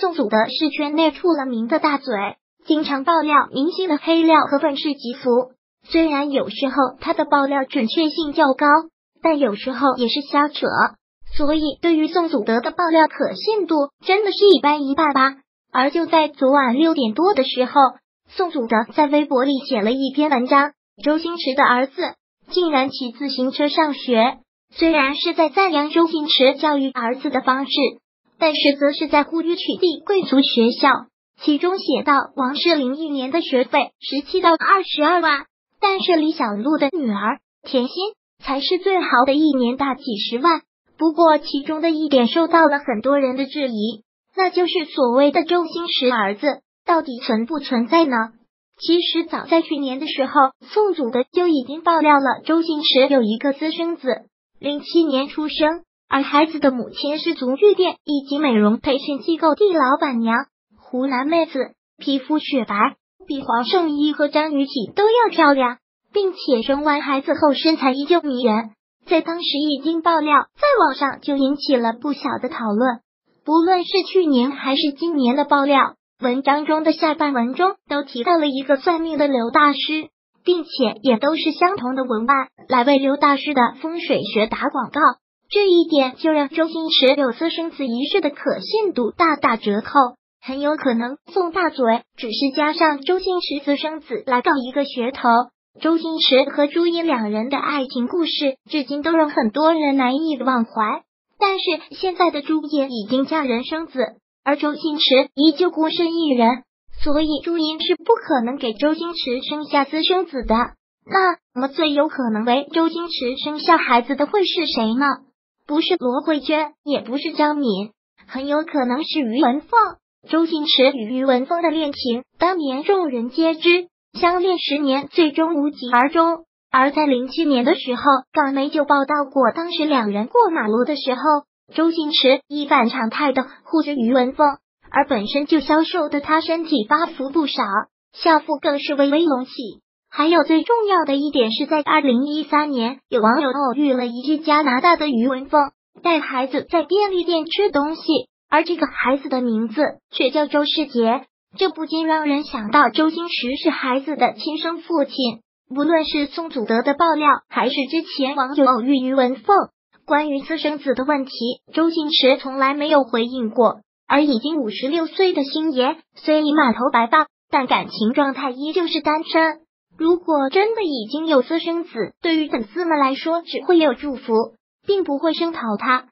宋祖德是圈内出了名的大嘴，经常爆料明星的黑料和愤世嫉俗。虽然有时候他的爆料准确性较高，但有时候也是瞎扯，所以对于宋祖德的爆料可信度真的是一般一般吧。而就在昨晚6点多的时候，宋祖德在微博里写了一篇文章，周星驰的儿子竟然骑自行车上学。虽然是在赞扬周星驰教育儿子的方式，但是则是在呼吁取缔贵族学校。其中写道，王诗龄1年的学费17到22万，但是李小璐的女儿甜心才是最好的，1年大几十万。不过其中的一点受到了很多人的质疑，那就是所谓的周星驰儿子到底存不存在呢？其实早在去年的时候，宋祖德就已经爆料了周星驰有一个私生子，07年出生，而孩子的母亲是足浴店以及美容培训机构的老板娘，湖南妹子，皮肤雪白，比黄圣依和张雨绮都要漂亮，并且生完孩子后身材依旧迷人。在当时一经爆料，在网上就引起了不小的讨论。不论是去年还是今年的爆料，文章中的下半文中都提到了一个算命的刘大师，并且也都是相同的文案来为刘大师的风水学打广告。这一点就让周星驰有私生子一事的可信度大打折扣。很有可能宋大嘴只是加上周星驰私生子来搞一个噱头。周星驰和朱茵2人的爱情故事至今都让很多人难以忘怀，但是现在的朱茵已经嫁人生子，而周星驰依旧孤身一人，所以朱茵是不可能给周星驰生下私生子的。那么最有可能为周星驰生下孩子的会是谁呢？不是罗慧娟，也不是张敏，很有可能是于文凤。周星驰与于文凤的恋情当年众人皆知，相恋10年最终无疾而终。而在07年的时候，港媒就报道过，当时2人过马路的时候，周星驰一反常态的护着于文凤，而本身就消瘦的他身体发福不少，校服更是微微隆起。还有最重要的一点是在2013年，有网友偶遇了一只加拿大的于文凤带孩子在便利店吃东西，而这个孩子的名字却叫周世杰，这不禁让人想到周星驰是孩子的亲生父亲。无论是宋祖德的爆料，还是之前网友偶遇于文凤，关于私生子的问题，周星驰从来没有回应过。而已经56岁的星爷虽已满头白发，但感情状态依旧是单身。如果真的已经有私生子，对于粉丝们来说只会有祝福，并不会声讨他。